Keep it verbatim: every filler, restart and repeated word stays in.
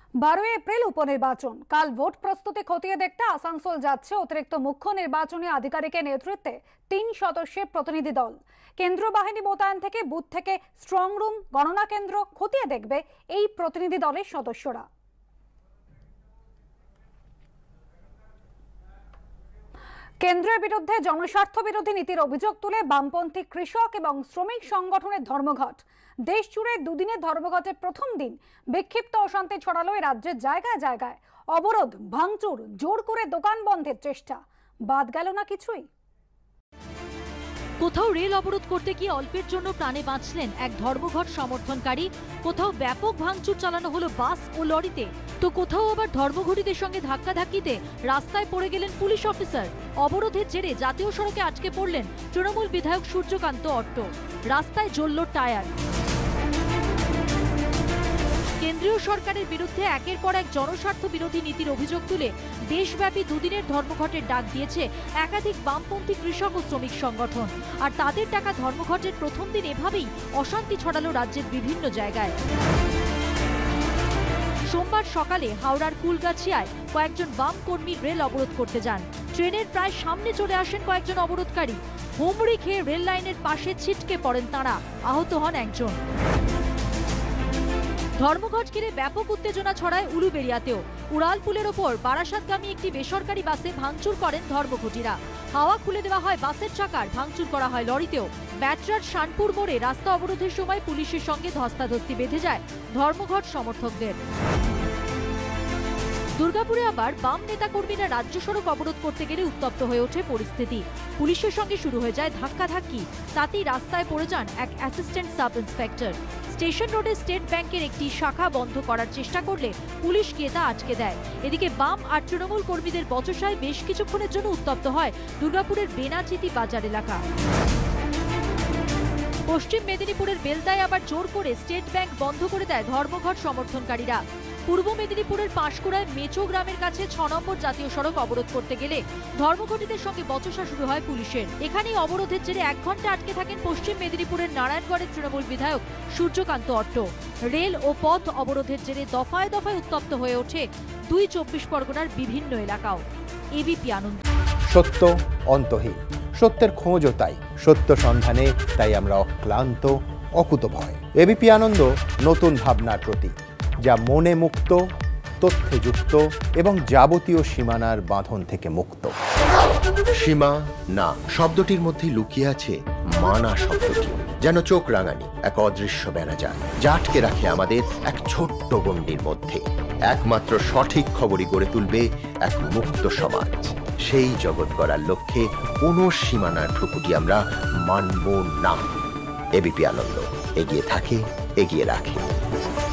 বারোই এপ্রিল উপনির্বাচন। কাল ভোট প্রস্তুতি খতিয়ে দেখতে আসানসোল যাচ্ছে অতিরিক্ত মুখ্য নির্বাচনী আধিকারিকের নেতৃত্বে তিন সদস্যের প্রতিনিধি দল। কেন্দ্রীয় বাহিনী মোতায়েন থেকে বুথ থেকে স্ট্রং রুম, গণনা কেন্দ্র খতিয়ে দেখবে এই প্রতিনিধি দলের সদস্যরা। কেন্দ্রের বিরুদ্ধে জনস্বার্থ বিরোধী নীতির অভিযোগ তুলে বামপন্থী কৃষক এবং শ্রমিক সংগঠনের ধর্মঘট। দেশ জুড়ে দুদিনের ধর্মঘটের প্রথম দিন বিক্ষিপ্ত অশান্তি ছড়ালো এই রাজ্যের জায়গায় জায়গায়। অবরোধ, ভাঙচুর, জোর করে দোকান বন্ধের চেষ্টা, বাদ গেল না কিছুই। কোথাও রেল অবরোধ করতে গিয়ে অল্পের জন্য প্রাণে বাঁচলেন এক ধর্মঘট সমর্থনকারী, কোথাও ব্যাপক ভাঙচুর চালানো হলো বাস ও লরিতে, তো কোথাও আবার ধর্মঘটীদের সঙ্গে ধাক্কাধাক্কিতে রাস্তায় পড়ে গেলেন পুলিশ অফিসার। অবরোধের জেরে জাতীয় সড়কে আটকে পড়লেন তৃণমূল বিধায়ক সূর্যকান্ত অট্ট। রাস্তায় জ্বলল টায়ার। কেন্দ্রীয় সরকারের বিরুদ্ধে একের পর এক জনস্বার্থ বিরোধী নীতির অভিযোগ তুলে দেশব্যাপী দুদিনের ধর্মঘটের ডাক দিয়েছে একাধিক বামপন্থী কৃষক ও শ্রমিক সংগঠন। আর তাদের ডাকা ধর্মঘটের প্রথম দিন এভাবেই অশান্তি ছড়ালো রাজ্যের বিভিন্ন জায়গায়। সোমবার সকালে হাওড়ার কুলগাছিয়ায় কয়েকজন বাম কর্মী রেল অবরোধ করতে যান। ট্রেনের প্রায় সামনে চলে আসেন কয়েকজন অবরোধকারী। হুমড়ি খেয়ে রেল লাইনের পাশে ছিটকে পড়েন তাঁরা। আহত হন একজন। ধর্মঘট ঘিরে ব্যাপক উত্তেজনা ছড়ায় উলুবেড়িয়াতেও। উড়ালপুলের ওপর বারাসাতগামী একটি বেসরকারি বাসে ভাঙচুর করেন ধর্মঘটীরা। হাওয়া খুলে দেওয়া হয় বাসের চাকার, ভাঙচুর করা হয় লরিতেও। ব্যাটরার শানপুর মোড়ে রাস্তা অবরোধের সময় পুলিশের সঙ্গে ধস্তাধস্তি বেঁধে যায় ধর্মঘট সমর্থকদের। দুর্গাপুরে আবার বাম নেতাকর্মীরা রাজ্য সড়ক অবরোধ করতে গেলে উত্তপ্ত হয়ে ওঠে পরিস্থিতি। পুলিশের সঙ্গে শুরু হয়ে যায় ধাক্কাধাক্কি। তাতেই রাস্তায় পড়ে যান এক অ্যাসিস্ট্যান্ট সাব ইন্সপেক্টর। স্টেশন রোডে স্টেট ব্যাংকের একটি শাখা বন্ধ করার চেষ্টা করলে পুলিশ গিয়ে তা আটকে দেয়। এদিকে বাম আর তৃণমূল কর্মীদের বচসায় বেশ কিছুক্ষণের জন্য উত্তপ্ত হয় দুর্গাপুরের বেনাচিতি বাজার এলাকা। পশ্চিম মেদিনীপুরের বেলদায় আবার জোর করে স্টেট ব্যাংক বন্ধ করে দেয় ধর্মঘট সমর্থনকারীরা। পূর্ব মেদিনীপুরের পাঁশকুড়ায় মেচো গ্রামের কাছে ছ নম্বর জাতীয় সড়ক অবরোধ করতে গেলে ধর্মঘটীদের সঙ্গে বচসা শুরু হয় পুলিশের। এখানেই অবরোধের জেরে এক ঘন্টা আটকে থাকেন পশ্চিম মেদিনীপুরের নারায়ণগড়ের তৃণমূল বিধায়ক সূর্যকান্ত অট্ট। রেল ও পথ অবরোধের জেরে দফায় দফায় উত্তপ্ত হয়ে ওঠে দুই চব্বিশ পরগনার বিভিন্ন এলাকাও। এবিপি আনন্দ। সত্য অন্তহীন, সত্যের খোঁজও তাই, সত্য সন্ধানে তাই আমরা অক্লান্ত, অকুতভয়। এবিপি আনন্দ নতুন ভাবনার প্রতীক, যা মনে মুক্ত, তথ্যে যুক্ত এবং যাবতীয় সীমানার বাঁধন থেকে মুক্ত। সীমা না শব্দটির মধ্যে লুকিয়ে আছে মানা শব্দটি, যেন চোখ রাঙানি এক অদৃশ্য বেড়াজাল, যা আটকে রাখে আমাদের এক ছোট্ট গণ্ডির মধ্যে। একমাত্র সঠিক খবরই গড়ে তুলবে এক মুক্ত সমাজ। সেই জগৎ গড়ার লক্ষ্যে কোনো সীমানার ঠুকুটি আমরা মানব না। এবিপি আনন্দ এগিয়ে থাকে, এগিয়ে রাখে।